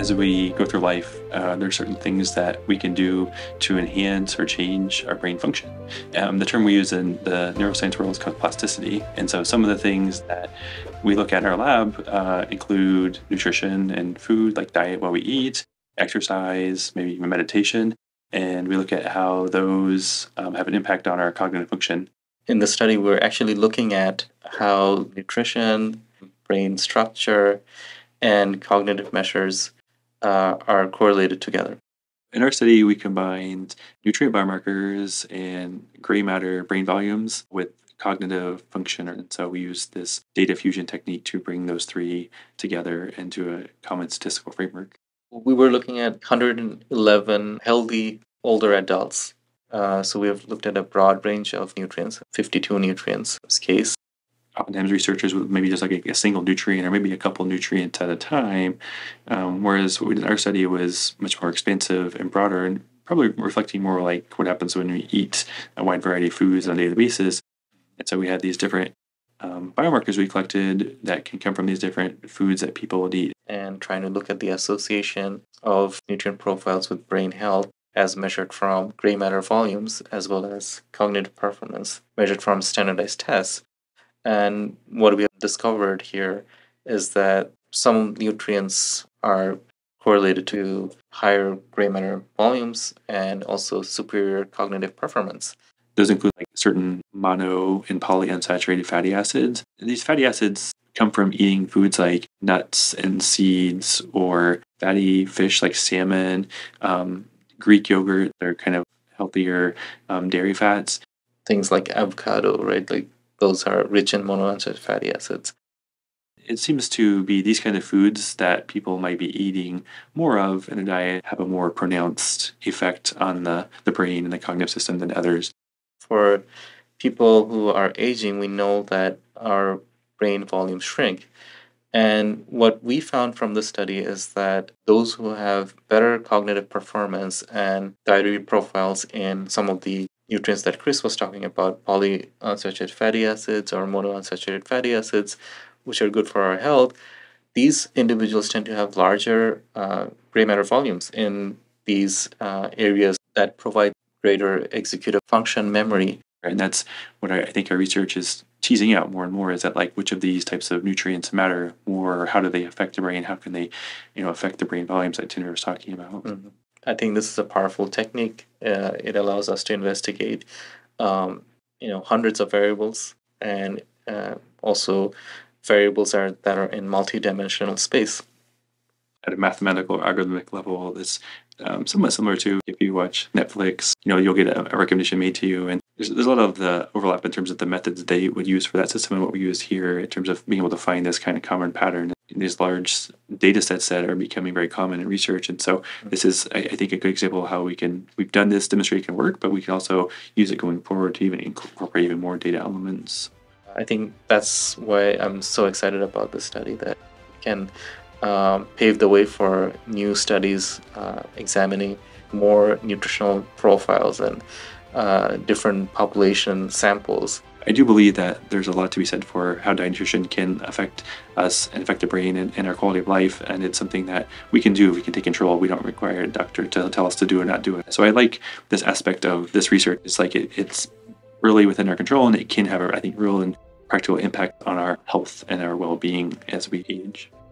As we go through life, there are certain things that we can do to enhance or change our brain function. The term we use in the neuroscience world is called plasticity. And so some of the things that we look at in our lab include nutrition and food, like diet, what we eat, exercise, maybe even meditation. And we look at how those have an impact on our cognitive function. In the study, we're actually looking at how nutrition, brain structure, and cognitive measures are correlated together. In our study, we combined nutrient biomarkers and gray matter brain volumes with cognitive function. And so we used this data fusion technique to bring those three together into a common statistical framework. We were looking at 111 healthy older adults. So we have looked at a broad range of nutrients, 52 nutrients in this case. Oftentimes researchers would maybe just like a single nutrient or maybe a couple nutrients at a time, whereas what we did in our study was much more expansive and broader and probably reflecting more like what happens when we eat a wide variety of foods on a daily basis. And so we had these different biomarkers we collected that can come from these different foods that people would eat. And trying to look at the association of nutrient profiles with brain health as measured from gray matter volumes as well as cognitive performance measured from standardized tests. And what we have discovered here is that some nutrients are correlated to higher gray matter volumes and also superior cognitive performance. Those include like certain mono and polyunsaturated fatty acids. These fatty acids come from eating foods like nuts and seeds or fatty fish like salmon, Greek yogurt. They're kind of healthier dairy fats. Things like avocado, right? Like those are rich in monounsaturated fatty acids. It seems to be these kind of foods that people might be eating more of in a diet have a more pronounced effect on the brain and the cognitive system than others. For people who are aging, we know that our brain volumes shrink. And what we found from the study is that those who have better cognitive performance and dietary profiles in some of the nutrients that Chris was talking about, polyunsaturated fatty acids or monounsaturated fatty acids, which are good for our health, these individuals tend to have larger gray matter volumes in these areas that provide greater executive function memory. And that's what I think our research is teasing out more and more, is that like which of these types of nutrients matter more, or how do they affect the brain? How can they, affect the brain volumes that Tinder was talking about? Mm-hmm. I think this is a powerful technique. It allows us to investigate, hundreds of variables and also variables that are in multidimensional space. At a mathematical algorithmic level, it's somewhat similar to if you watch Netflix, you'll get a recommendation made to you. And there's a lot of the overlap in terms of the methods they would use for that system and what we use here in terms of being able to find this kind of common pattern in these large data sets that are becoming very common in research. And so this is, I think, a good example of how we've done this, demonstrate it can work, but we can also use it going forward to even incorporate even more data elements. I think that's why I'm so excited about this study, that we can pave the way for new studies examining more nutritional profiles and different population samples. I do believe that there's a lot to be said for how diet nutrition can affect us and affect the brain and our quality of life, and it's something that we can do. We can take control. We don't require a doctor to tell us to do or not do it. So I like this aspect of this research. It's like it's really within our control, and it can have, I think, real and practical impact on our health and our well-being as we age.